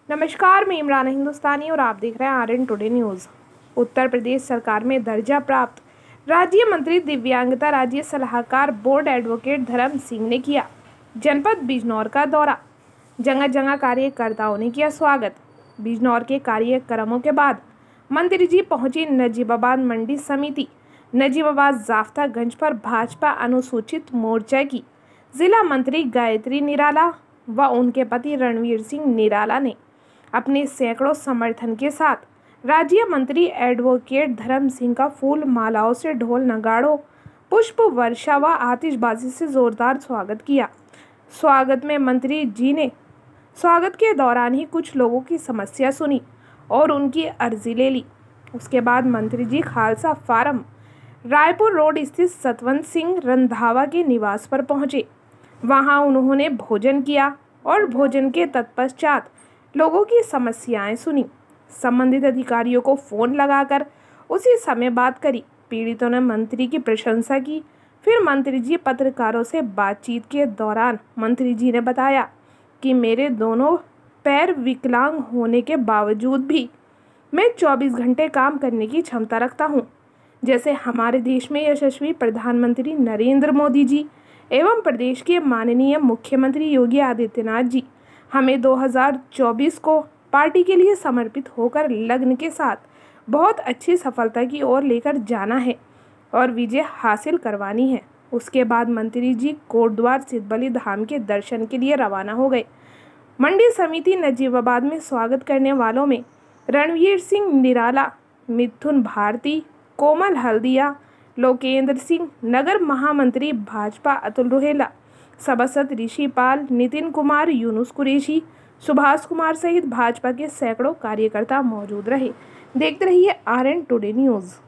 नमस्कार, मैं इमरान हिंदुस्तानी और आप देख रहे हैं RN today news. Uttar Pradesh सरकार में दर्जा प्राप्त राज्य मंत्री दिव्यांगता राज्य सलाहकार बोर्ड एडवोकेट धर्म सिंह ने किया जनपद बिजनौर का दौरा। जगह जगह कार्यकर्ताओं ने किया स्वागत। बिजनौर के कार्यक्रमों के बाद मंत्री जी पहुंची नजीबाबाद मंडी समिति नजीबाबाद जाफ्तागंज पर भाजपा अनुसूचित मोर्चा की जिला मंत्री गायत्री निराला व उनके पति रणवीर सिंह निराला ने अपने सैकड़ों समर्थन के साथ राज्य मंत्री एडवोकेट धर्म सिंह का फूल मालाओं से, ढोल नगाड़ों, पुष्प वर्षा व आतिशबाजी से जोरदार स्वागत किया। स्वागत में मंत्री जी ने स्वागत के दौरान ही कुछ लोगों की समस्या सुनी और उनकी अर्जी ले ली। उसके बाद मंत्री जी खालसा फार्म रायपुर रोड स्थित सतवंत सिंह रंधावा के निवास पर पहुंचे। वहां उन्होंने भोजन किया और भोजन के तत्पश्चात लोगों की समस्याएं सुनी। संबंधित अधिकारियों को फोन लगाकर उसी समय बात करी। पीड़ितों ने मंत्री की प्रशंसा की। फिर मंत्री जी पत्रकारों से बातचीत के दौरान मंत्री जी ने बताया कि मेरे दोनों पैर विकलांग होने के बावजूद भी मैं 24 घंटे काम करने की क्षमता रखता हूं। जैसे हमारे देश में यशस्वी प्रधानमंत्री नरेंद्र मोदी जी एवं प्रदेश के माननीय मुख्यमंत्री योगी आदित्यनाथ जी हमें 2024 को पार्टी के लिए समर्पित होकर लगन के साथ बहुत अच्छी सफलता की ओर लेकर जाना है और विजय हासिल करवानी है। उसके बाद मंत्री जी कोटद्वार सिद्धबली धाम के दर्शन के लिए रवाना हो गए। मंडी समिति नजीबाबाद में स्वागत करने वालों में रणवीर सिंह निराला, मिथुन भारती, कोमल हल्दिया, लोकेंद्र सिंह, नगर महामंत्री भाजपा अतुल रोहेला, सभासद ऋषिपाल, नितिन कुमार, यूनुस कुरैशी, सुभाष कुमार सहित भाजपा के सैकड़ों कार्यकर्ता मौजूद रहे। देखते रहिए आरएन टुडे न्यूज़।